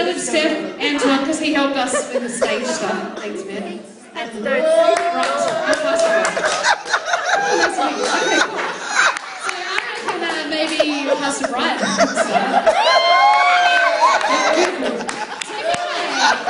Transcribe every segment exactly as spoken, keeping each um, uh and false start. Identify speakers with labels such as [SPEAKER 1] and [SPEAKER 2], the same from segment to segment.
[SPEAKER 1] of Steph and Tom because he helped us with the stage stuff. Thanks, man.
[SPEAKER 2] That's dope.
[SPEAKER 1] Right, that's us. Oh, that's me. Okay, cool. So I reckon uh, maybe Pastor Brian can start. Beautiful. Take it away.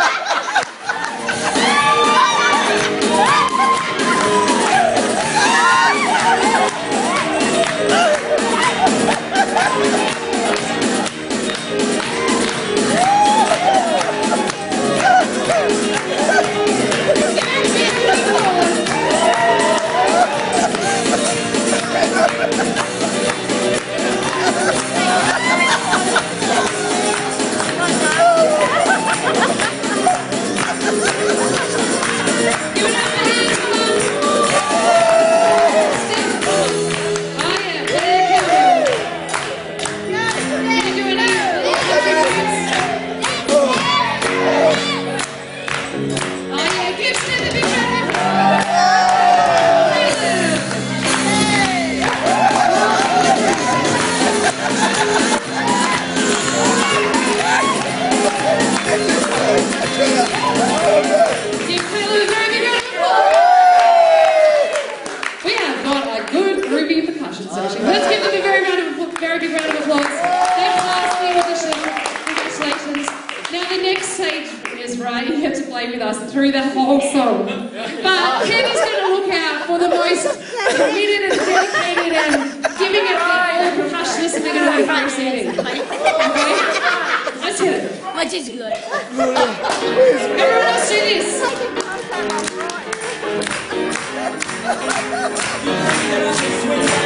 [SPEAKER 1] Through the whole song. But Kenny's going to look out for the most committed and dedicated and giving it all percussionists and they're going to do for singing. Okay? Let's hit it.
[SPEAKER 2] Which is good.
[SPEAKER 1] Everyone else do this.